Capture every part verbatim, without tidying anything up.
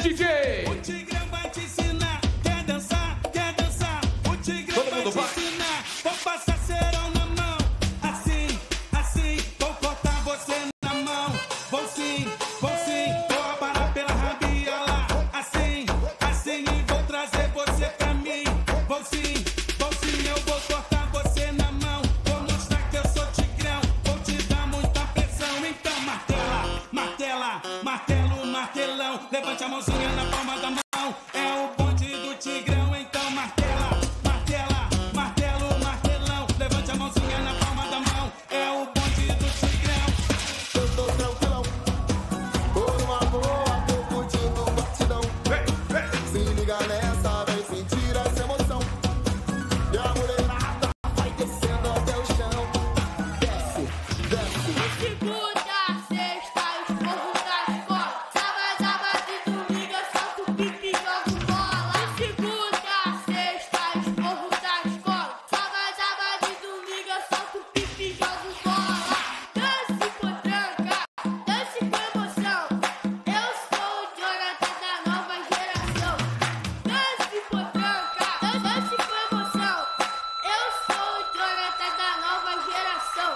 D J. O Tigrão vai te ensinar. Quer dançar, quer dançar. O Tigrão Todo vai mundo te vai. ensinar. Vou passar cerol na mão. Assim, assim. Vou cortar você na mão. Vou sim, vou sim. Vou aparar pela rabiola. Assim, assim. E vou trazer você pra mim. Vou sim, vou sim. Eu vou cortar você na mão. Vou mostrar que eu sou Tigrão. Vou te dar muita pressão. Então martela, martela, martelo, martelão. Levante a mãozinha na palma da mão. É o bonde do Tigrão. Então martela, martela, martelo, martelão. Levante a mãozinha na palma da mão. É o bonde do Tigrão. Eu tô tranquilão, tô numa boa, tô curtindo o batidão. Se liga nessa, vem sentir essa emoção. E a mulherada vai descendo até o chão. Desce, desce. Segunda, sexta, esporro da escola. Sábado, sábado e domingo eu solto pique e jogo bola. Segunda, sexta, esporro da escola. Sábado, sábado e domingo eu solto pique e jogo bola. Dance com tranca, dance com emoção. Eu sou o Jonathan da nova geração. Dance com tranca, dance com emoção. Eu sou o Jonathan da nova geração.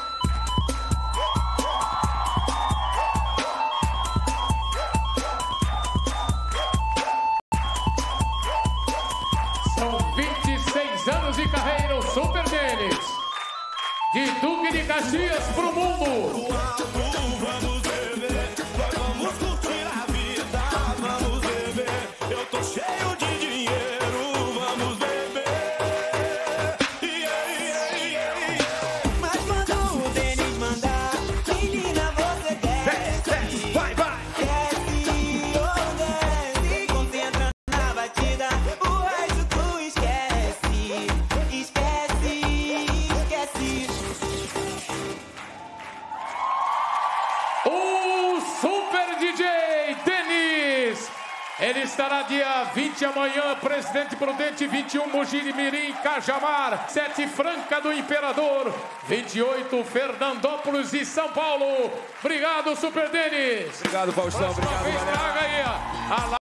São vinte e seis anos de carreira, o Super deles. De Duque de Caxias pro mundo. Vamos beber, vamos curtir a vida. Vamos beber, eu tô cheio de dinheiro. Vamos beber. Yeah, yeah, yeah. Mas quando o Denis mandar, menina, você desce. Vai, vai. Desce, oh desce. Concentra na batida, o resto tu esquece. Esquece, esquece. O Super D J Denis. Ele estará dia vinte amanhã, Presidente Prudente, vinte e um, Mogi Mirim, Cajamar, sete Franca do Imperador, vinte e oito, Fernandópolis e São Paulo. Obrigado, Super Denis. Obrigado, Faustão. Próxima Obrigado, vez, galera. traga aí a